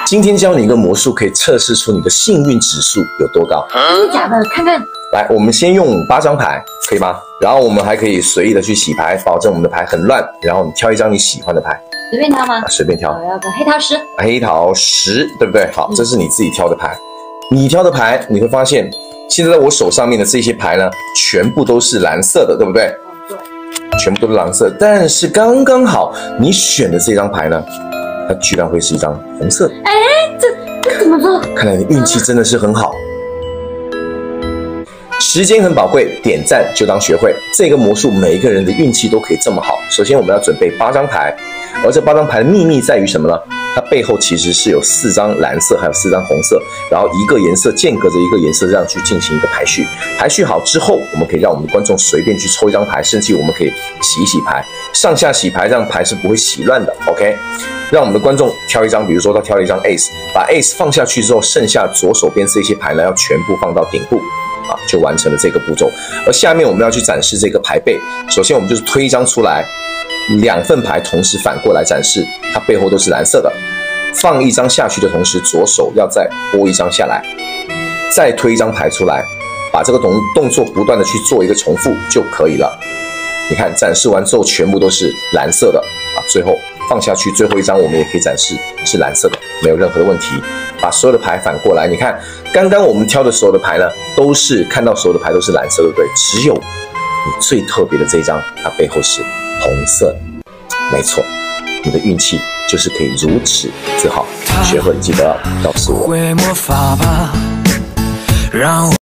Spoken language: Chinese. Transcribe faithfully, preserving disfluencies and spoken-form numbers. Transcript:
今天教你一个魔术，可以测试出你的幸运指数有多高。 真的假的？看看。 来，我们先用八张牌，可以吗？然后我们还可以随意的去洗牌，保证我们的牌很乱。然后你挑一张你喜欢的牌， 随便挑吗？ 啊、随便挑。 我要个黑桃十。 黑桃十，对不对？好，这是你自己挑的牌。你挑的牌，你会发现，现在在我手上面的这些牌呢，全部都是蓝色的，对不对？ 对。 全部都是蓝色，但是刚刚好，你选的这张牌呢，它居然会是一张红色的。 哎，这这怎么做？ 看来你运气真的是很好。时间很宝贵，点赞就当学会。这个魔术每一个人的运气都可以这么好。首先我们要准备八张牌，而这八张牌的秘密在于什么呢？它背后其实是有四张蓝色，还有四张红色，然后一个颜色间隔着一个颜色，这样去进行一个排序。排序好之后，我们可以让我们的观众随便去抽一张牌，甚至我们可以洗一洗牌，上下洗牌，这样牌是不会洗乱的。OK， 让我们的观众挑一张，比如说他挑了一张 Ace， 把 Ace 放下去之后，剩下左手边这些牌呢，要全部放到顶部。啊，就完成了这个步骤。而下面我们要去展示这个牌背，首先我们就是推一张出来，两份牌同时反过来展示，它背后都是蓝色的。放一张下去的同时，左手要再拨一张下来，再推一张牌出来，把这个动动作不断的去做一个重复就可以了。你看展示完之后全部都是蓝色的啊，最后放下去最后一张我们也可以展示是蓝色的，没有任何的问题。把所有的牌反过来，你看刚刚我们挑的所有的牌呢，都是看到所有的牌都是蓝色，对不对？只有你最特别的这一张，它背后是红色的。没错，你的运气就是可以如此之好。学会记得要告诉我。